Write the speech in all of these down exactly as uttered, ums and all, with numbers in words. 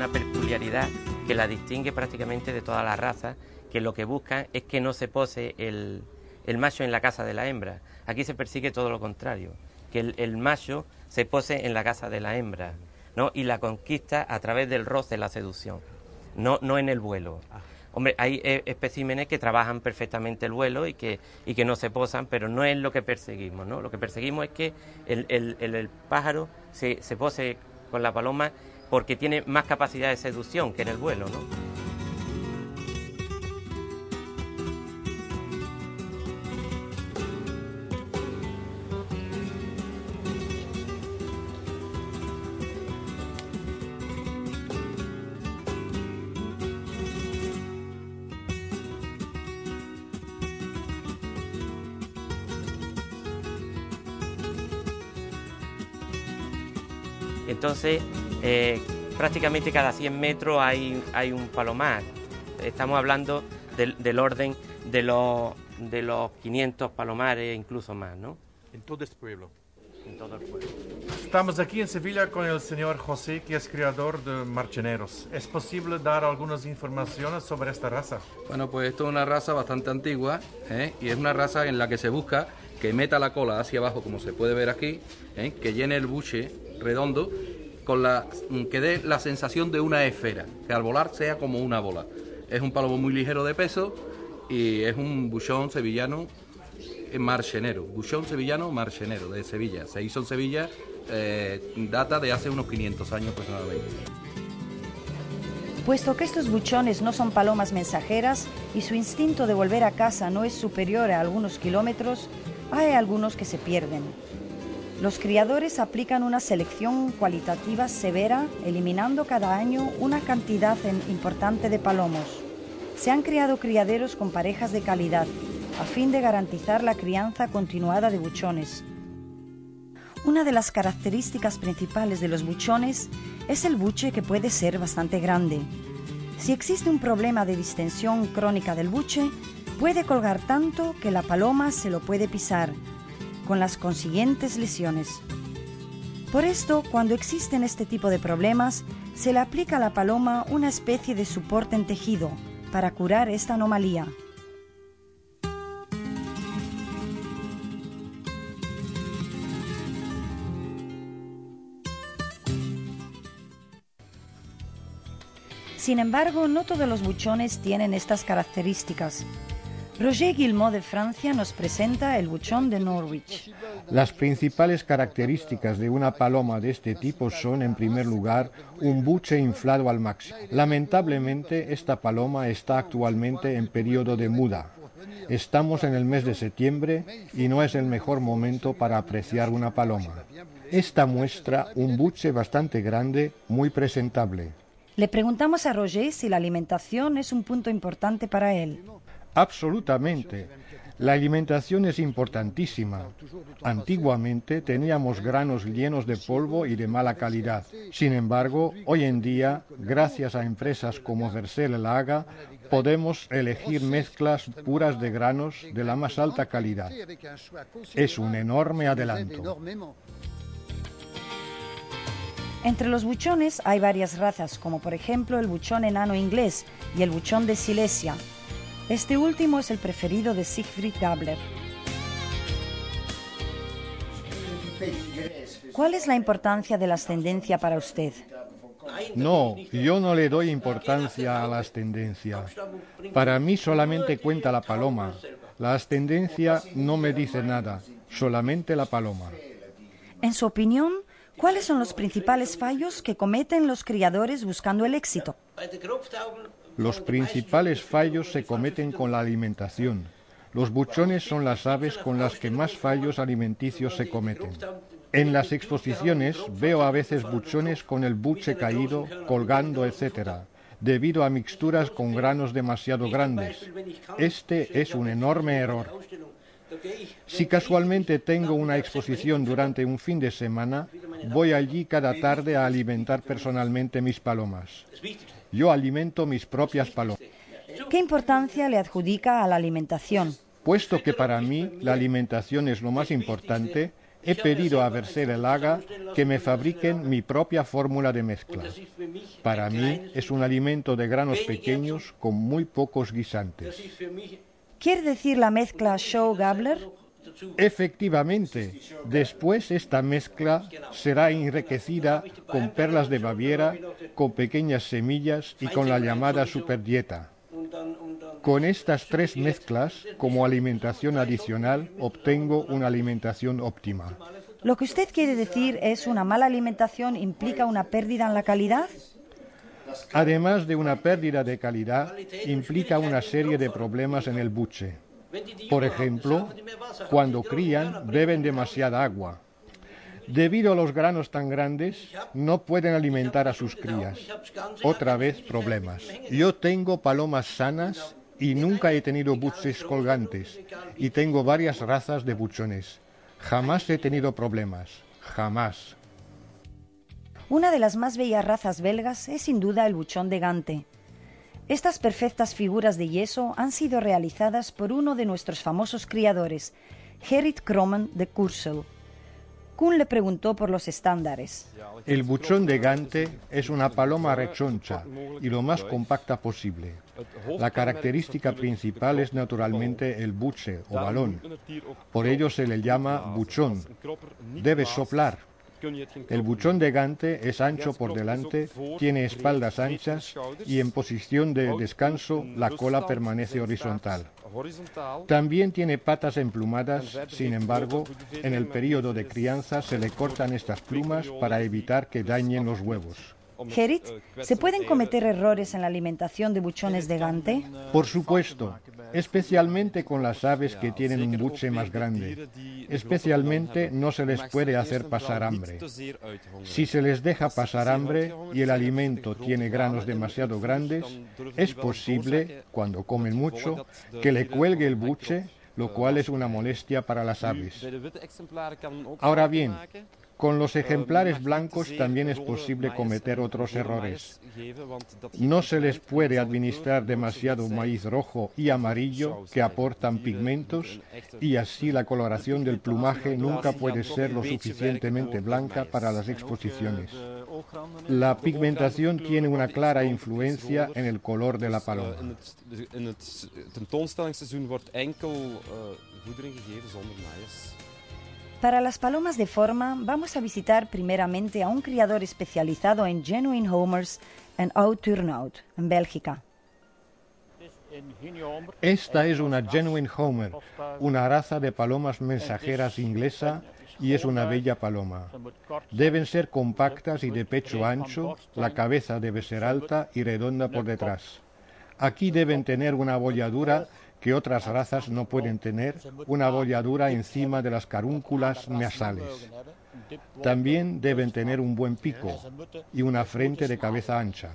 una peculiaridad que la distingue prácticamente de todas las razas, que lo que buscan es que no se pose el, el macho en la casa de la hembra. Aquí se persigue todo lo contrario, que el, el macho se pose en la casa de la hembra, ¿no? Y la conquista a través del roce, la seducción, no, no en el vuelo. Hombre, hay eh, especímenes que trabajan perfectamente el vuelo y que, y que no se posan, pero no es lo que perseguimos, ¿no? Lo que perseguimos es que el, el, el, el pájaro se, se pose con la paloma porque tiene más capacidad de seducción que en el vuelo, ¿no? Entonces, eh, prácticamente cada cien metros hay, hay un palomar. Estamos hablando del, del orden de los, de los quinientos palomares, incluso más, ¿no? En todo este pueblo. En todo el pueblo. Estamos aquí en Sevilla con el señor José, que es criador de marcheneros. ¿Es posible dar algunas informaciones sobre esta raza? Bueno, pues esto es una raza bastante antigua, ¿eh? Y es una raza en la que se busca que meta la cola hacia abajo, como se puede ver aquí, ¿eh? Que llene el buche redondo, con la, que dé la sensación de una esfera, que al volar sea como una bola. Es un palomo muy ligero de peso y es un buchón sevillano marchenero, buchón sevillano marchenero de Sevilla. Se hizo en Sevilla, eh, data de hace unos quinientos años aproximadamente. Puesto que estos buchones no son palomas mensajeras y su instinto de volver a casa no es superior a algunos kilómetros, hay algunos que se pierden. Los criadores aplican una selección cualitativa severa, eliminando cada año una cantidad importante de palomos. Se han creado criaderos con parejas de calidad, a fin de garantizar la crianza continuada de buchones. Una de las características principales de los buchones es el buche, que puede ser bastante grande. Si existe un problema de distensión crónica del buche, puede colgar tanto que la paloma se lo puede pisar, con las consiguientes lesiones. Por esto, cuando existen este tipo de problemas, se le aplica a la paloma una especie de soporte en tejido para curar esta anomalía. Sin embargo, no todos los buchones tienen estas características. Roger Guillemot de Francia nos presenta el buchón de Norwich. Las principales características de una paloma de este tipo son, en primer lugar, un buche inflado al máximo. Lamentablemente, esta paloma está actualmente en periodo de muda. Estamos en el mes de septiembre y no es el mejor momento para apreciar una paloma. Esta muestra un buche bastante grande, muy presentable. Le preguntamos a Roger si la alimentación es un punto importante para él. Absolutamente. La alimentación es importantísima. Antiguamente teníamos granos llenos de polvo y de mala calidad. Sin embargo, hoy en día, gracias a empresas como Vercel-Laga, podemos elegir mezclas puras de granos de la más alta calidad. Es un enorme adelanto. Entre los buchones hay varias razas, como por ejemplo el buchón enano inglés y el buchón de Silesia. Este último es el preferido de Siegfried Gabler. ¿Cuál es la importancia de la ascendencia para usted? No, yo no le doy importancia a la ascendencia. Para mí solamente cuenta la paloma. La ascendencia no me dice nada, solamente la paloma. En su opinión, ¿cuáles son los principales fallos que cometen los criadores buscando el éxito? Los principales fallos se cometen con la alimentación. Los buchones son las aves con las que más fallos alimenticios se cometen. En las exposiciones veo a veces buchones con el buche caído, colgando, etcétera, debido a mixturas con granos demasiado grandes. Este es un enorme error. Si casualmente tengo una exposición durante un fin de semana, voy allí cada tarde a alimentar personalmente mis palomas. Yo alimento mis propias palomas. ¿Qué importancia le adjudica a la alimentación? Puesto que para mí la alimentación es lo más importante, he pedido a Vercelelaga que me fabriquen mi propia fórmula de mezcla. Para mí es un alimento de granos pequeños con muy pocos guisantes. ¿Quiere decir la mezcla Show-Gabler? Efectivamente, después esta mezcla será enriquecida con perlas de Baviera, con pequeñas semillas y con la llamada superdieta. Con estas tres mezclas, como alimentación adicional, obtengo una alimentación óptima. ¿Lo que usted quiere decir es una mala alimentación implica una pérdida en la calidad? Además de una pérdida de calidad, implica una serie de problemas en el buche. Por ejemplo, cuando crían, beben demasiada agua. Debido a los granos tan grandes, no pueden alimentar a sus crías. Otra vez, problemas. Yo tengo palomas sanas y nunca he tenido buches colgantes. Y tengo varias razas de buchones. Jamás he tenido problemas. Jamás. Una de las más bellas razas belgas es sin duda el buchón de Gante. Estas perfectas figuras de yeso han sido realizadas por uno de nuestros famosos criadores, Gerrit Krommen de Kursel. Kuhn le preguntó por los estándares. El buchón de Gante es una paloma rechoncha y lo más compacta posible. La característica principal es naturalmente el buche o balón. Por ello se le llama buchón. Debe soplar. El buchón de Gante es ancho por delante, tiene espaldas anchas y en posición de descanso la cola permanece horizontal. También tiene patas emplumadas, sin embargo, en el periodo de crianza se le cortan estas plumas para evitar que dañen los huevos. Gerrit, ¿se pueden cometer errores en la alimentación de buchones de Gante? Por supuesto, especialmente con las aves que tienen un buche más grande. Especialmente no se les puede hacer pasar hambre. Si se les deja pasar hambre y el alimento tiene granos demasiado grandes, es posible, cuando comen mucho, que le cuelgue el buche, lo cual es una molestia para las aves. Ahora bien, con los ejemplares blancos también es posible cometer otros errores. No se les puede administrar demasiado maíz rojo y amarillo que aportan pigmentos y así la coloración del plumaje nunca puede ser lo suficientemente blanca para las exposiciones. La pigmentación tiene una clara influencia en el color de la paloma. Para las palomas de forma, vamos a visitar primeramente a un criador especializado en Genuine Homers en Oud-Turnhout, en Bélgica. Esta es una Genuine Homer, una raza de palomas mensajeras inglesa y es una bella paloma. Deben ser compactas y de pecho ancho, la cabeza debe ser alta y redonda por detrás. Aquí deben tener una abolladura que otras razas no pueden tener, una abolladura encima de las carúnculas nasales. También deben tener un buen pico y una frente de cabeza ancha.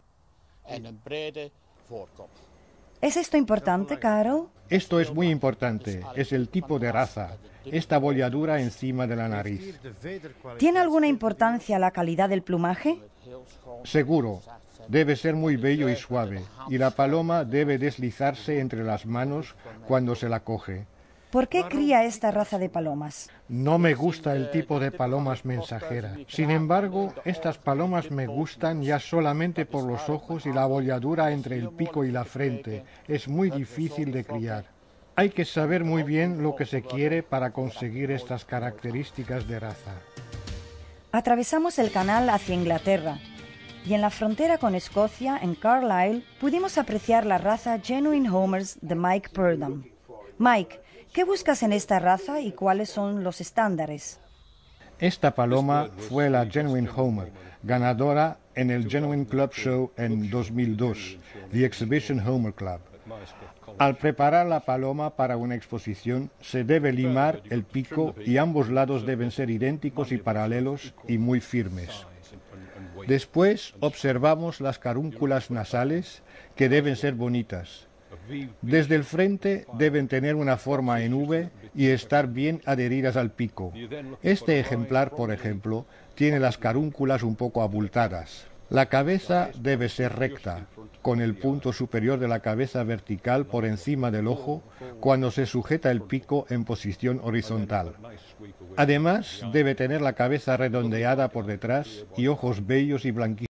¿Es esto importante, Carol? Esto es muy importante, es el tipo de raza, esta abolladura encima de la nariz. ¿Tiene alguna importancia la calidad del plumaje? Seguro. Debe ser muy bello y suave, y la paloma debe deslizarse entre las manos cuando se la coge. ¿Por qué cría esta raza de palomas? No me gusta el tipo de palomas mensajeras. Sin embargo, estas palomas me gustan ya solamente por los ojos y la abolladura entre el pico y la frente. Es muy difícil de criar. Hay que saber muy bien lo que se quiere para conseguir estas características de raza. Atravesamos el canal hacia Inglaterra. Y en la frontera con Escocia, en Carlisle, pudimos apreciar la raza Genuine Homers de Mike Purdom. Mike, ¿qué buscas en esta raza y cuáles son los estándares? Esta paloma fue la Genuine Homer, ganadora en el Genuine Club Show en dos mil dos, The Exhibition Homer Club. Al preparar la paloma para una exposición, se debe limar el pico y ambos lados deben ser idénticos y paralelos y muy firmes. Después observamos las carúnculas nasales, que deben ser bonitas. Desde el frente deben tener una forma en V y estar bien adheridas al pico. Este ejemplar, por ejemplo, tiene las carúnculas un poco abultadas. La cabeza debe ser recta. con el punto superior de la cabeza vertical por encima del ojo cuando se sujeta el pico en posición horizontal. Además, debe tener la cabeza redondeada por detrás y ojos bellos y blanquísimos.